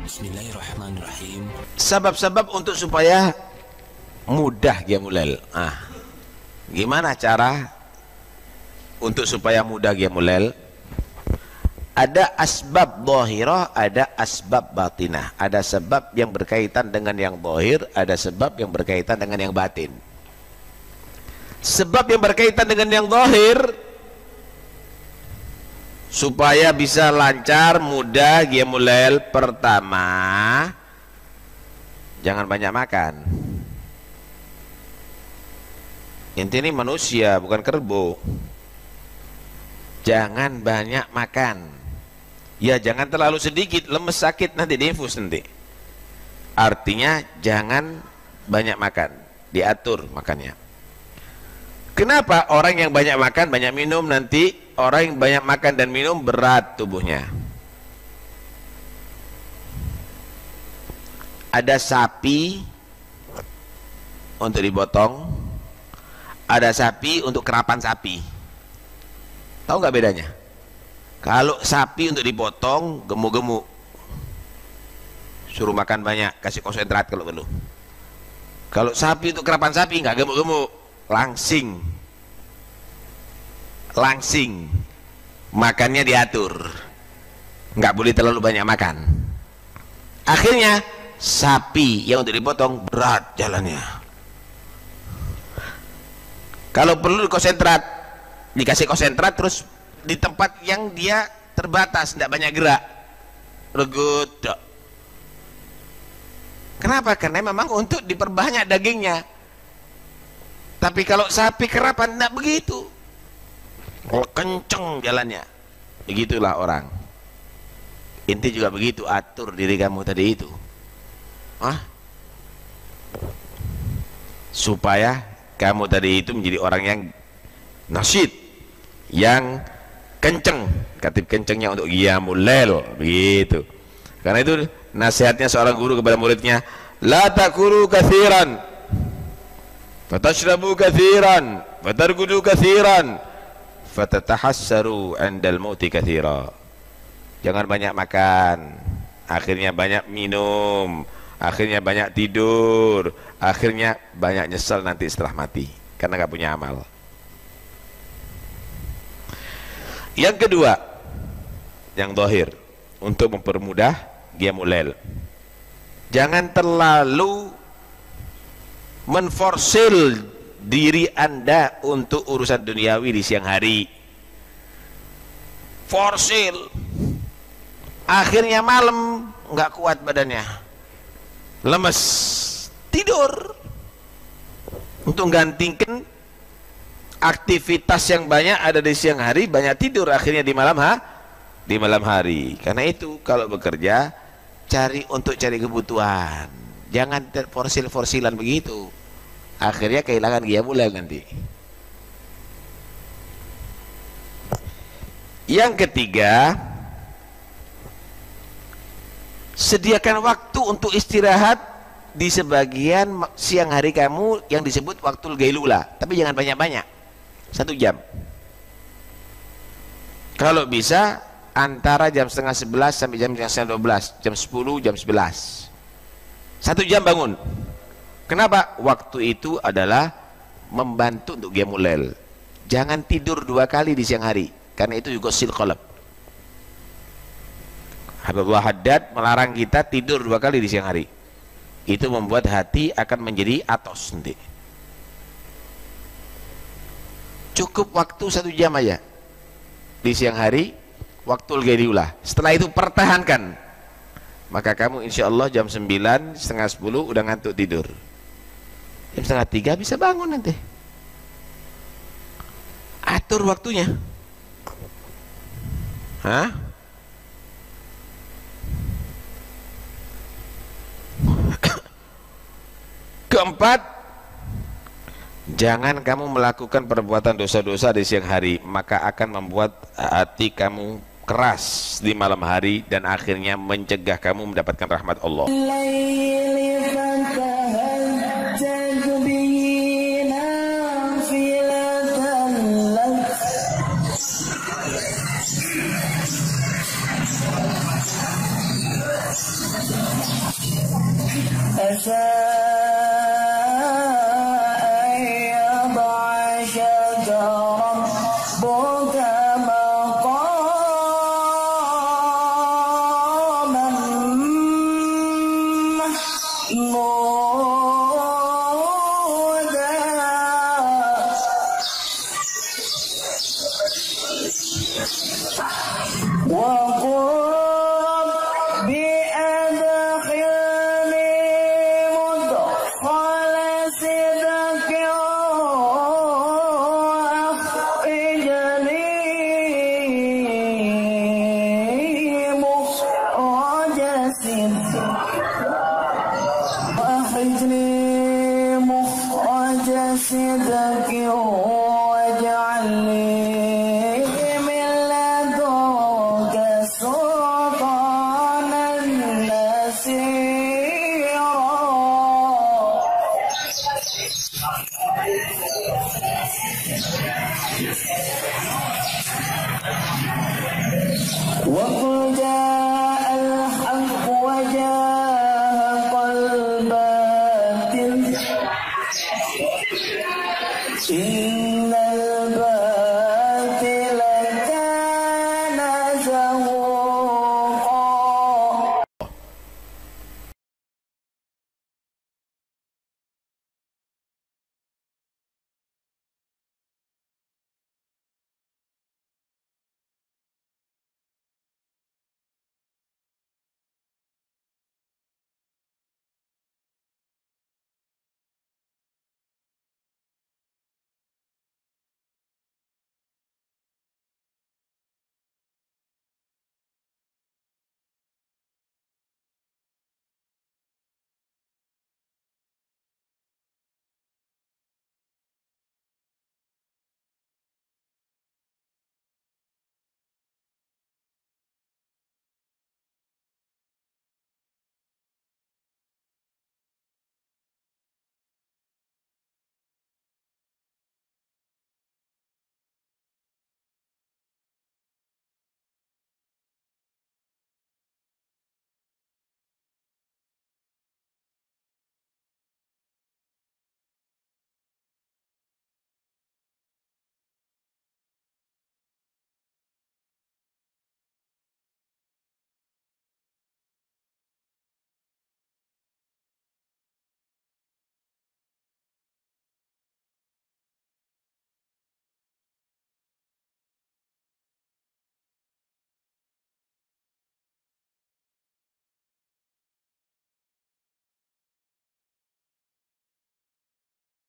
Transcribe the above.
Bismillahirrahmanirrahim. Sebab-sebab untuk supaya mudah qiyamul lail. Gimana cara untuk supaya mudah qiyamul lail? Ada asbab zahirah, ada asbab batinah. Ada sebab yang berkaitan dengan yang zahir, ada sebab yang berkaitan dengan yang batin. Sebab yang berkaitan dengan yang zahir supaya bisa lancar, mudah qiyamul lail, pertama jangan banyak makan. Inti ini manusia bukan kerbau. Jangan banyak makan. Ya jangan terlalu sedikit, lemes sakit nanti diinfus nanti. Artinya jangan banyak makan, diatur makannya. Kenapa orang yang banyak makan, banyak minum, nanti orang yang banyak makan dan minum berat tubuhnya. Ada sapi untuk dipotong, ada sapi untuk kerapan sapi. Tahu nggak bedanya? Kalau sapi untuk dipotong, gemuk-gemuk, suruh makan banyak, kasih konsentrat kalau perlu. Kalau sapi untuk kerapan sapi nggak gemuk-gemuk, langsing, makannya diatur, nggak boleh terlalu banyak makan. Akhirnya sapi yang untuk dipotong berat jalannya. Kalau perlu konsentrat, dikasih konsentrat, terus di tempat yang dia terbatas, tidak banyak gerak, regut. Kenapa? Karena memang untuk diperbanyak dagingnya. Tapi kalau sapi kerapan tidak begitu, kenceng jalannya. Begitulah orang. Inti juga begitu, atur diri kamu tadi itu, supaya kamu tadi itu menjadi orang yang nasyid, yang kenceng, katib kencengnya untuk qiyamul lail, begitu. Karena itu nasihatnya seorang guru kepada muridnya, la takuru katsiran fatashrabu katsiran fatarkudu katsiran fatatahassaru 'indal mauti katsira. Jangan banyak makan, akhirnya banyak minum, akhirnya banyak tidur, akhirnya banyak nyesel nanti setelah mati karena gak punya amal. Yang kedua, yang zahir, untuk mempermudah qiyamul lail, jangan terlalu menforsil diri Anda untuk urusan duniawi di siang hari. Forsil, akhirnya malam nggak kuat badannya, lemes, tidur. Untuk gantikan aktivitas yang banyak ada di siang hari, banyak tidur akhirnya di malam hari. Karena itu kalau bekerja, cari kebutuhan, jangan forsil-forsilan begitu, akhirnya kehilangan qiyamul lail nanti. Yang ketiga, sediakan waktu untuk istirahat di sebagian siang hari kamu yang disebut waktu gailulah, tapi jangan banyak-banyak, 1 jam. Kalau bisa antara jam 10:30 sampai jam 11:30, jam 10, jam 11, 1 jam bangun. Kenapa? Waktu itu adalah membantu untuk qiyamul lail. Jangan tidur 2 kali di siang hari, karena itu juga sil qalb. Habibullah Haddad melarang kita tidur 2 kali di siang hari. Itu membuat hati akan menjadi atos nanti. Cukup waktu 1 jam aja di siang hari, waktu gailulah. Setelah itu pertahankan, maka kamu insya Allah jam 9, setengah 10 udah ngantuk tidur. Jam 2:30 bisa bangun nanti. Atur waktunya. Keempat, jangan kamu melakukan perbuatan dosa-dosa di siang hari, maka akan membuat hati kamu keras di malam hari dan akhirnya mencegah kamu mendapatkan rahmat Allah. واجعل لي من لدنك سلطانا نصيرا. وقل جاء الحق وزهق الباطل إن